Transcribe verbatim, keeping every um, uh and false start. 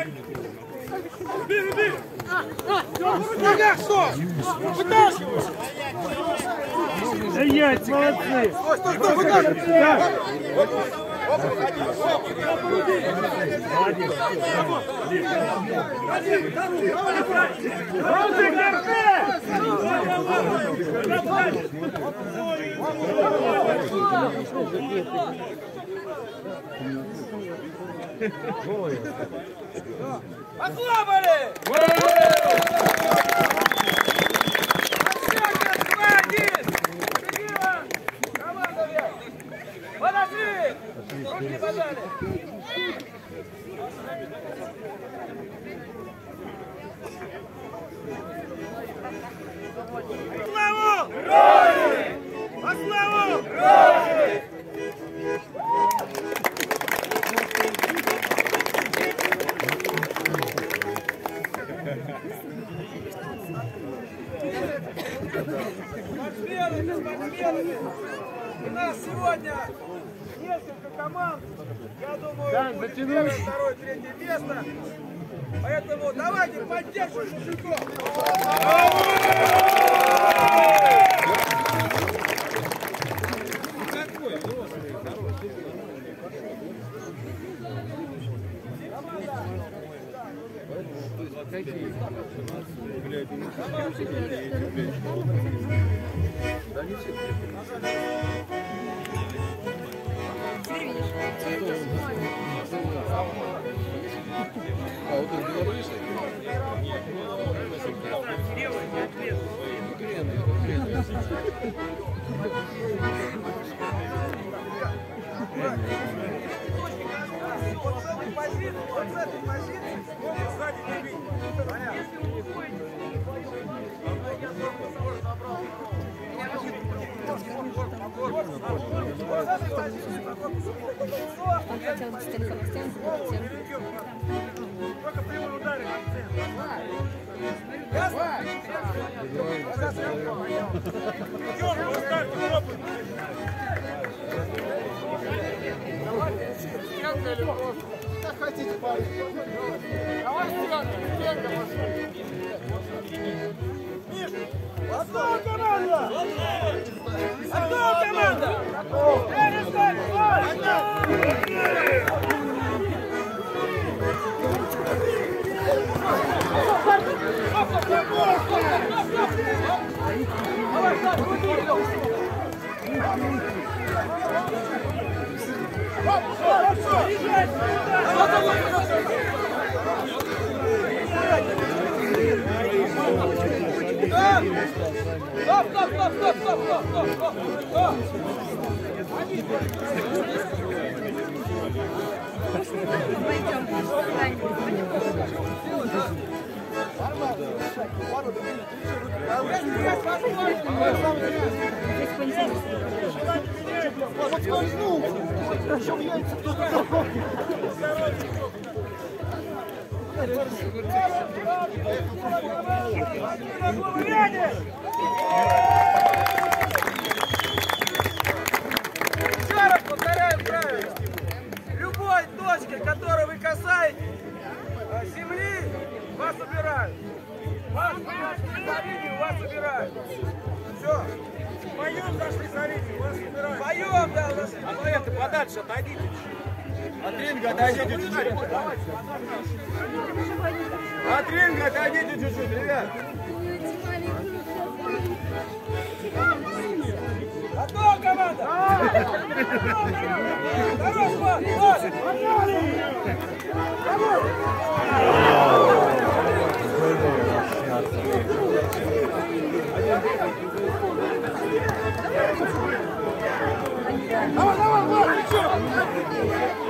Руби, руби! В ногах что? Вытаскивай! Да яйца, молодцы! Стой, стой, стой, вытаскивай! Похлопали! Подошли! Руки подали! Славу! По славу! Спортсмены, спортсмены! У нас сегодня несколько команд. Я думаю, Да, будет затянуть. первое, второе, третье место. Поэтому давайте поддержим мужиков. А вот из Беларуси? Вот с этой позиции, вот с этой позиции могут сзади не бить. Он хотел бы стенку на стенку, на стенку. Только прямой удар в центр. Ясно? Идем, поставь, пробуй! Как хотите, парень. Давай стенка, стенка пошли. Одна команда! Одна команда! Перестань! Стоп, стоп, стоп, стоп, стоп, стоп, стоп, стоп, стоп. Подскользнул! Причем яйца кто-то захопил! Еще раз повторяем правило. Любой точки, которой вы касаетесь э, земли, вас убирают. Вас зашли за линию, вас убирают. Все. Вдвоем зашли за линию, вас убирают! Вдвоем, да, зашли. Ответы подальше, отойдите! От ринга отойдите чуть-чуть! От ринга отойдите чуть-чуть, ребят! Готова команда? Хорош, Влад, Влад! Давай, давай, Влад, еще!